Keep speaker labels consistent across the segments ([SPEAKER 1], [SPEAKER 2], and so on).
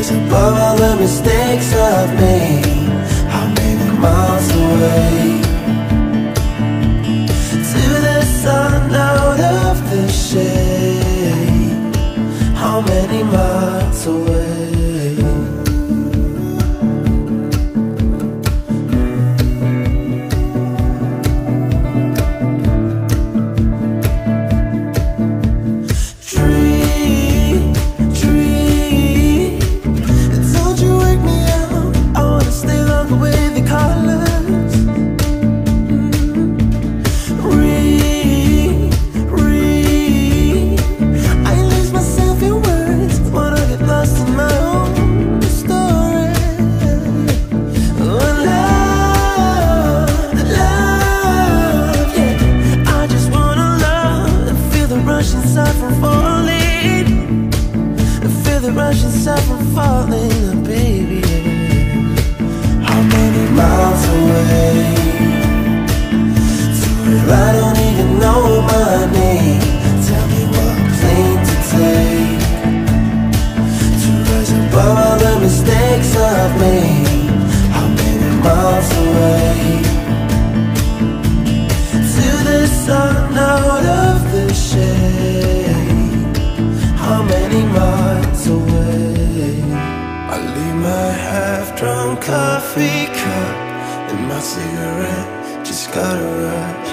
[SPEAKER 1] rise above all the mistakes I've made. How many miles away? To the sun, out of the shade. How many miles away? Coffee cup and my cigarette just got a rush.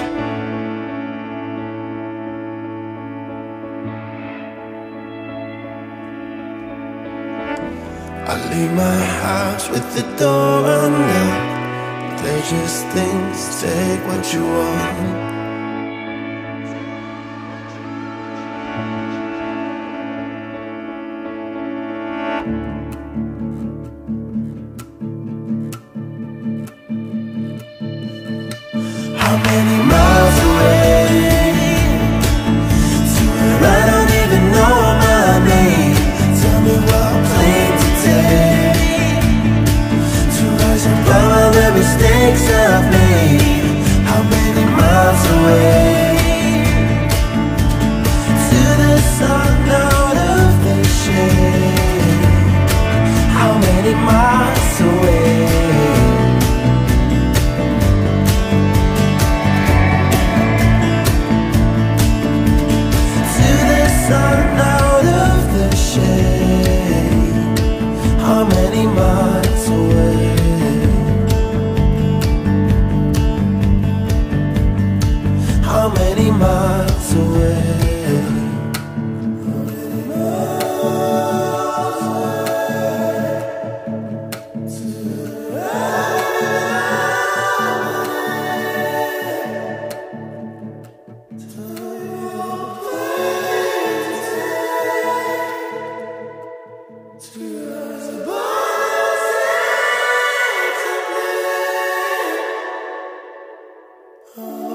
[SPEAKER 1] I leave my house with the door unlocked. They're just things, take what you want. How many miles away to where I don't even know my name? Tell me what plane to take to rise above all the mistakes I've made. How many miles away to the sun, out of the shade? How many miles away? Sun, out of the shade. How many miles away? How many miles away? Oh.